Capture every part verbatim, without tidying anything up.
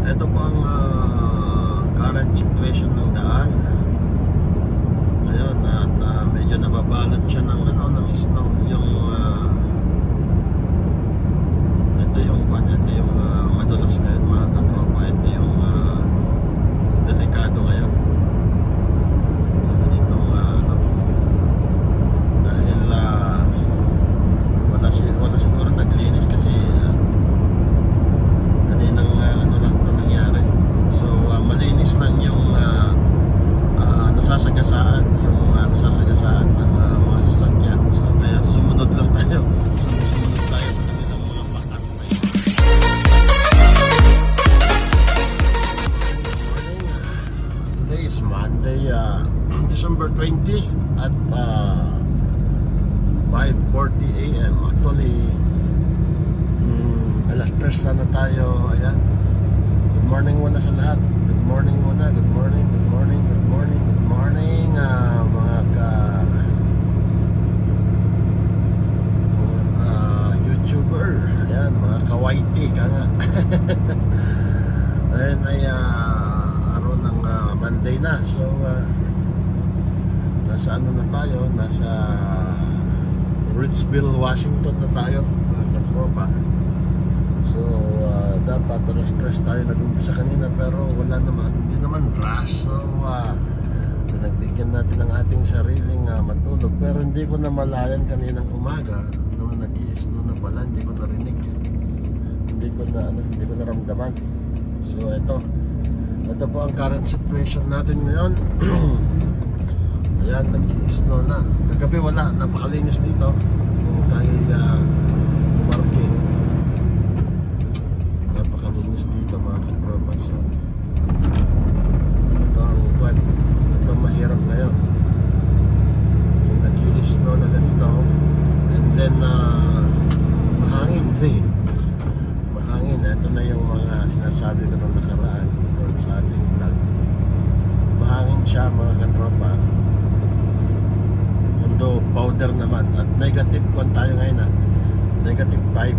ito po ang uh, current situation ng daan ngayon at uh, medyo nababalot siya ng ano, ng snow. Yung uh, ito yung ito yung uh, madulas ngayon mga katropa. Ito yung uh, delikado ngayon sa ganitong uh, ano, dahil uh, wala, si, wala siguro naglinis kasi uh, kaninang uh, ano lang ito nangyari. So uh, malinis lang yung uh, uh, nasasagasaan yung uh, nasasagasaan ng uh, mga sasakyan. So kaya sumunod lang tayo sumunod tayo sa kanilang mga batas. Today is Monday, uh, December twentieth at uh, five forty a m Actually mm, alas tres na tayo. Ayan, good morning muna sa lahat. Good morning muna, good morning, good morning, good morning, good morning uh, mga ka mga ka YouTuber. Ayan, mga ka-whitey ka nga. Ayan ay uh, araw ng uh, Monday na. So uh, nasa ano na tayo, nasa Richville, Washington na tayo mga katropa. So uh, dapat alas tres tayo nag-umpisa kanina pero wala naman, hindi naman rush. So uh, pinagbigyan natin ang ating sariling uh, matulog. Pero hindi ko na malayan kaninang umaga naman nag-i-snow na pala, hindi ko narinig, hindi ko na ano, hindi ko naramdaman. So ito ito po ang current situation natin ngayon. Ayan, nag-i-snow na. Kagabi wala, napakalinis dito kung tayo uh, marking. Napakalinis dito mga katropa. So ito ang kwan, ito mahirap ngayon yung nag-i-snow na ganito. And then uh, mahangin eh. Mahangin, ito na yung mga sinasabi ko nung nakaraan doon sa ating vlog. Mahangin siya mga katropa, mundo powder naman. At negative kung tayo ngayon na negative five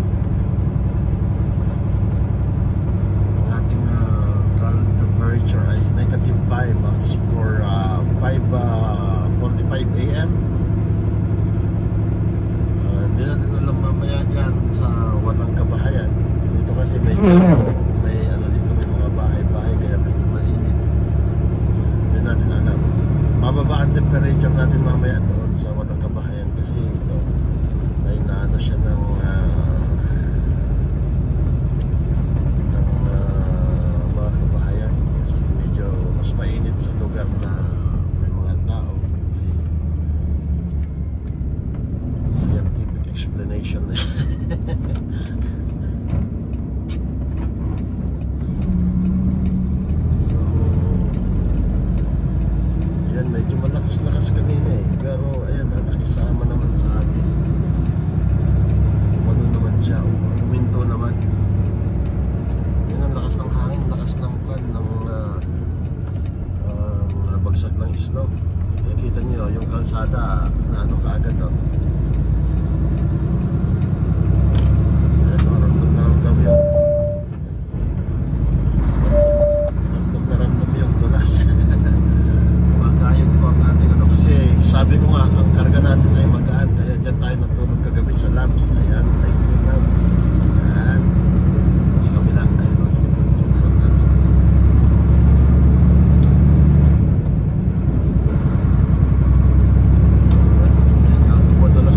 ang ating uh, current temperature ay negative five as for uh, five forty-five a m uh, hindi natin alam mamaya dyan sa walang kabahayan dito kasi may may ano dito, may mga bahay-bahay kaya medyo mainit. Hindi natin alam. Mababa ang temperature natin mamaya doon sa walang kabahayan kasi ito ay naano siya ng uh, ng uh, mga kabahayan kasi medyo mas mainit sa lugar na may mga tao. Kasi scientific explanation. Medyo malakas-lakas kanina eh, pero ayan na, nakisama naman sa atin. Ano naman siya, uminto naman. Yan ang lakas ng hangin, lakas ng pan ng uh, uh, bagsak ng snow. Kaya kita nyo yung kalsada na ano kaagad oh. Ayan, ramdam na ramdam yun. Ramdam na ramdam yung dulas. Ayun po ang ating ano, kasi sabi ko nga ang karga natin ay magaan kaya dyan tayo natulog kagabi sa labs. Ayan, thank you labs. Ayan, sa kabila tayo madalas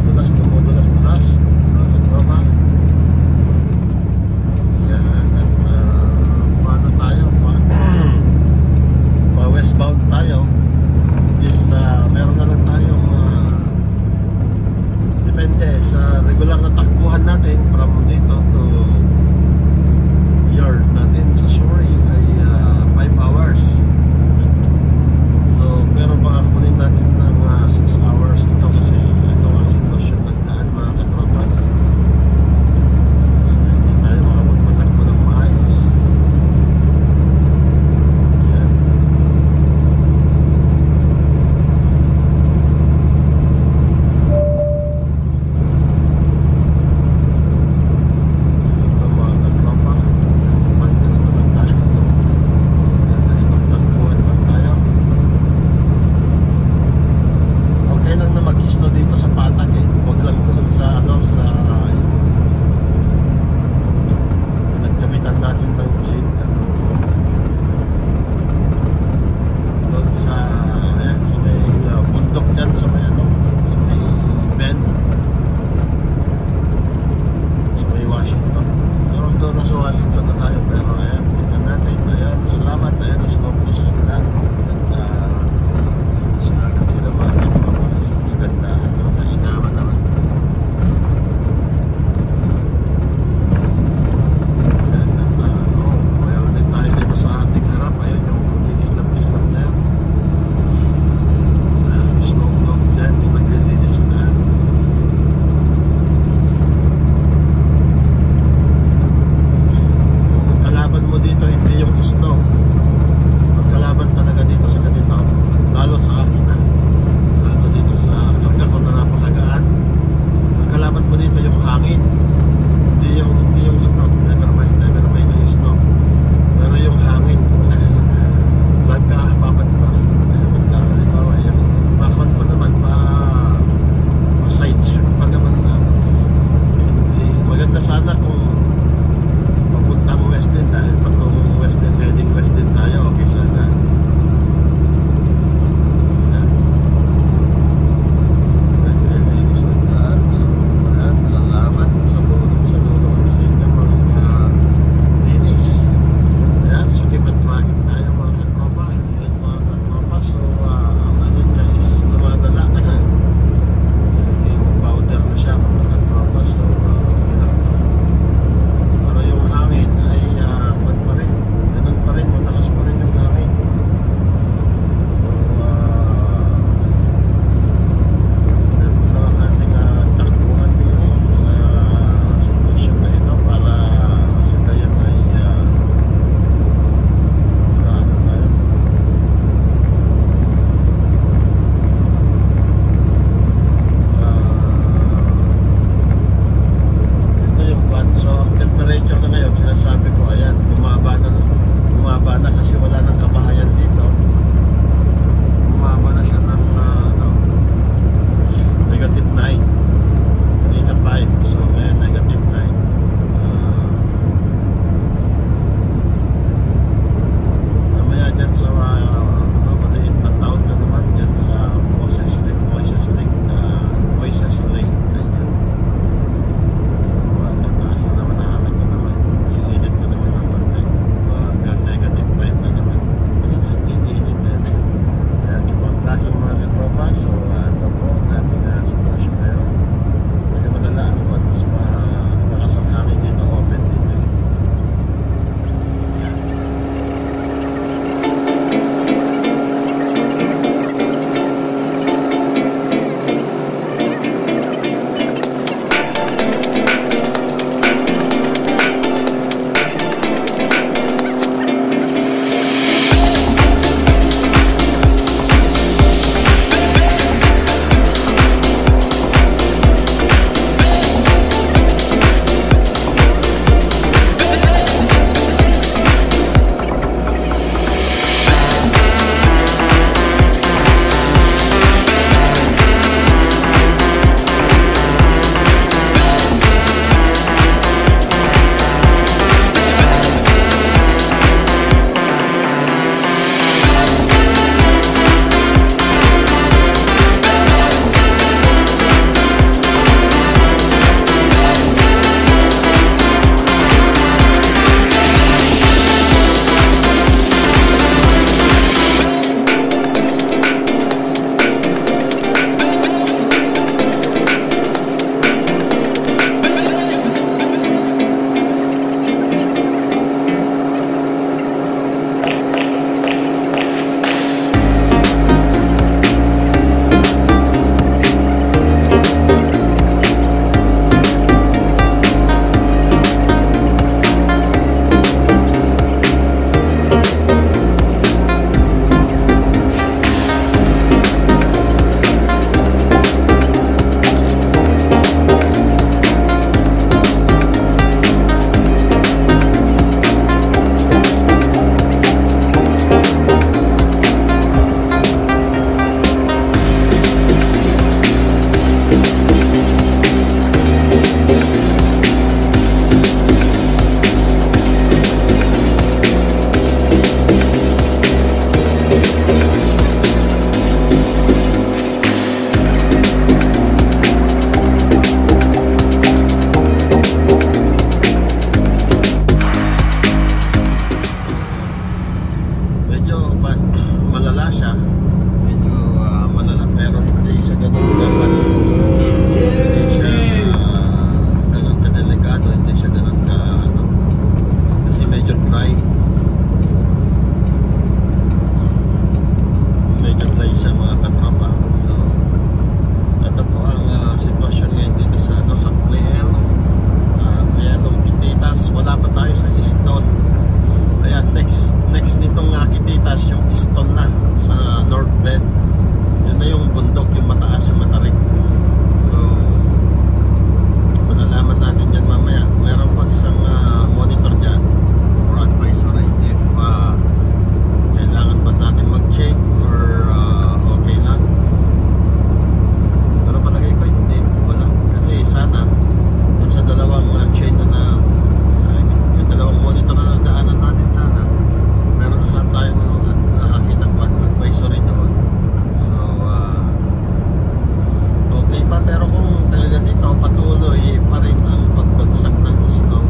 iba, pero kung talaga dito patuloy pa rin ang pagbagsak ng snow,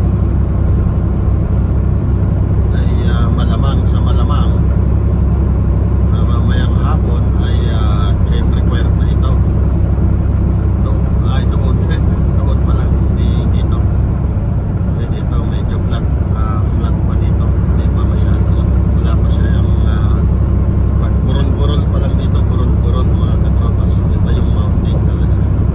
ay uh, malamang sa malamang na mamayang hapon ay uh, chain required na ito. Do, ay doon doon pala, hindi dito. Kasi dito medyo flat, uh, flat pa dito, hindi pa masyado, wala pa siya yung uh, burol-burol pa lang dito, burol-burol mga katropa. So iba yung mountain talaga.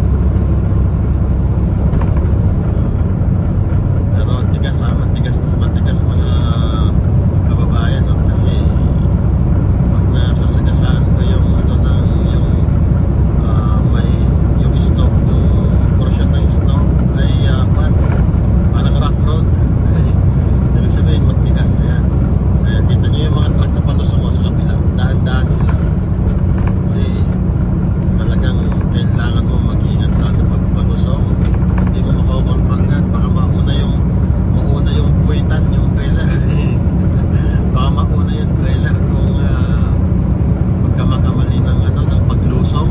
Pero tigas ha, matigas, matigas mga kababayan, no? Kasi pag nasasagasaan ko yung ano na yung uh, may yung snow, yung portion ng snow ay uh, what? Parang rough road. Ibig sabihin matigas. Ayan, kaya kita nyo yung mga truck na palusong mo sa kabila, dahan-dahan sila. Kasi talagang kailangan mo mag-ingat lalo pag palusong. Hindi mo makakontrol yan. Baka mauna yung mauna yung buwitan, yung trailer. Baka mauna yung trailer kung uh, pagkamakamali ng ano, ng paglusong.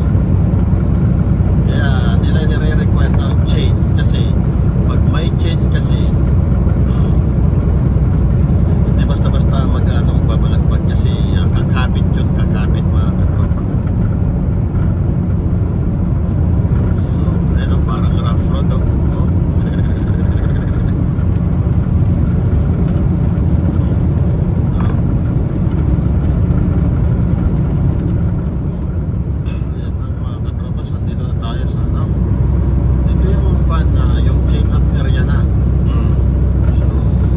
Kaya nila nire-require ng chain, kasi pag may chain kasi hindi basta-basta mag-ano, babalagpag, kasi uh, kakapit yun, kakapit mga katropa. So, ayun, parang rough road, oh. Oh. Ayan ang mga katropa, so dito na tayo sa ano, dito yung pan na yung chain up area na. Hmm. So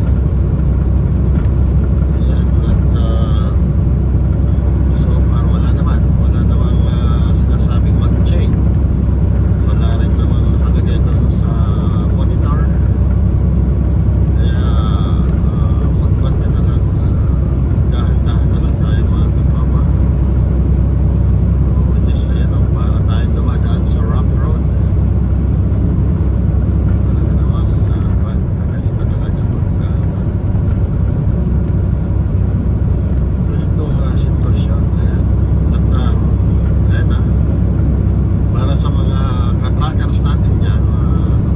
ayan, at uh, so far wala naman wala namang uh, sinasabing mag-chain, at wala rin namang nakalagay doon sa monitor. Kaya uh, magkwanta na lang, uh, dahan-dahan na lang tayo mga katropa. So it is, ayan, oh, para tayo dumadaan sa rough road. Talaga namang uh, kwan, kakaiba talaga pag uh, ganitong uh, sitwasyon. Ayan, at um, ayan ah, para sa mga ka-trackers natin dyan, uh, ano,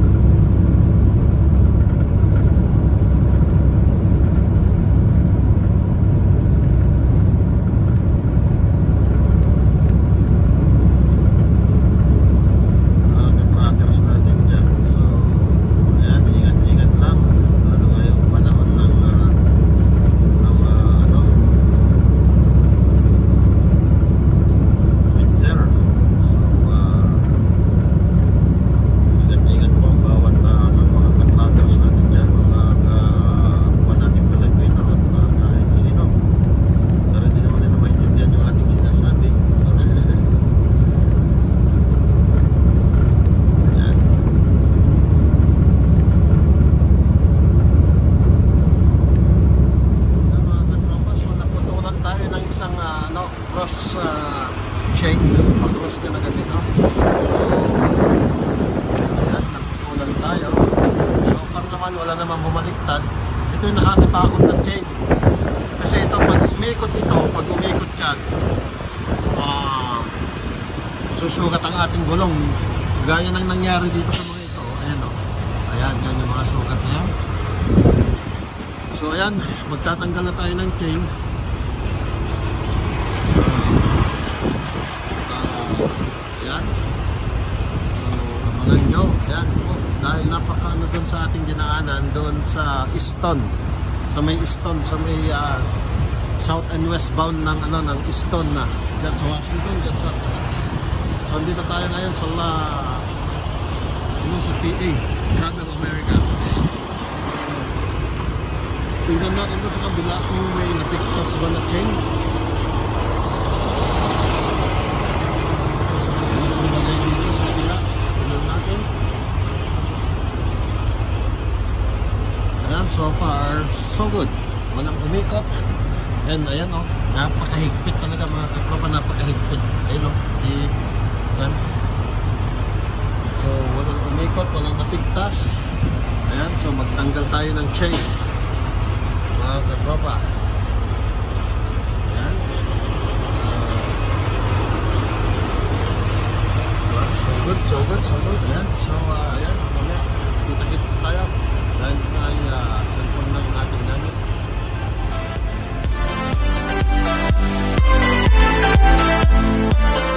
mga ka-trackers natin dyan. So ayan, ingat-ingat lang, lalo ngayong panahon ng uh, ng uh, ano, winter. So uh, ingat-ingat po ang bawat uh, ng mga ka-trackers natin dyan, mga kapwa nating Pilipino at uh, kahit sino, pero hindi naman nila maintindihan yung ating sinasabi. So ayan. Ayan, mga katropa, so naputulan tayo ng isang uh, ano, cross uh, chain, pa-cross ka na ganito. So ayan, naputulan tayo. So far naman wala namang bumaliktad. Ito yung nakakipakot ng chain, kasi ito pag umikot ito, pag umikot yan, ah susugat ang ating gulong, gaya ng nangyari dito sa mga ito. Ayan o, ayan, yan yung mga sugat na yan. So ayan, magtatanggal na tayo ng chain. Uh, ayan. So abangan nyo, ayan po, dahil napaka ano dun sa ating dinaanan, dun sa Easton, sa may Easton, sa may uh, south and westbound ng ano, ng Easton na dyan sa Washington, dyan sa taas. So dito tayo ngayon sa la, ano, sa P A, Travel America. Ayan. Tingnan natin doon sa kabila kung may napiktas ba na chain. Ano ba nilagay dito sa kabila? Tingnan natin. Ayan, so far so good, walang umikot. And ayan o, oh, napakahigpit talaga mga katropa, napakahigpit. Ayan o, oh, ayan. So walang umikot, walang napigtas. Ayan, so magtanggal tayo ng chain mga katropa. Ayan. Uh, so good. good, so good, so good. Ayan. So, uh, ayan. Mamaya, kita-kits tayo. Dahil ito ay uh, cellphone lang ang ating gamit. Thank you.